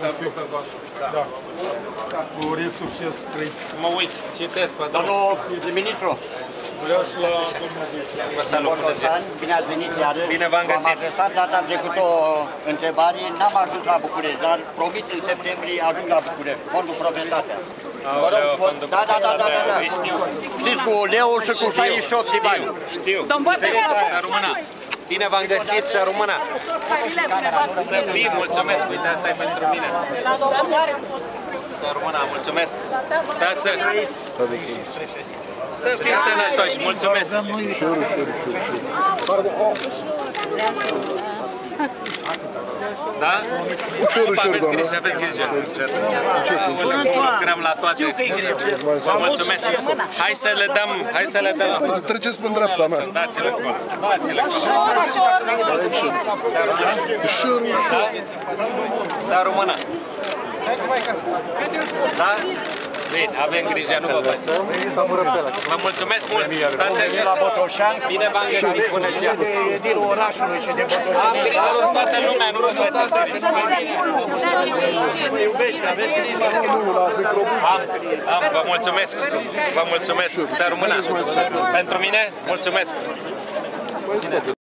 Da. Vă urez succes, trăiți. Mă uit, citesc pe Domnul ministru, Vreau și la domnul Buc. Vă salut, bună ziua. bine ați venit iarăși. Bine v-am găsit. Am adresat data trecută o întrebare, n-am ajuns la București, dar promit în septembrie ajung la București, fondul Proprietatea. Aoleu, fondul Da. știu. Știți, cu leu și cu 68 de bani. Știu. Să rămână. Bine v-am găsit, să rămână. Să fii, mulțumesc. Uite, asta e pentru mine. Să rămână, mulțumesc. Dați să fii sănătoși, mulțumesc. Da? Aveți grijă, aveți grijă. Lucrăm la toate. Vă mulțumesc. Hai să le dăm. Treceți pe dreapta mea. Dați-le acolo. Dați-le acolo. Să rămână. Da? Bine, avem grijă, nu vă văd. Vă mulțumesc mult. Stați așa. Bine v-am găsit. Bună ziua. Edilul orașului și de Botoșani. Am grijă de toată lumea, nu vă faceți așa. Vă mulțumesc. Vă mulțumesc. Să rămână. Pentru mine, mulțumesc.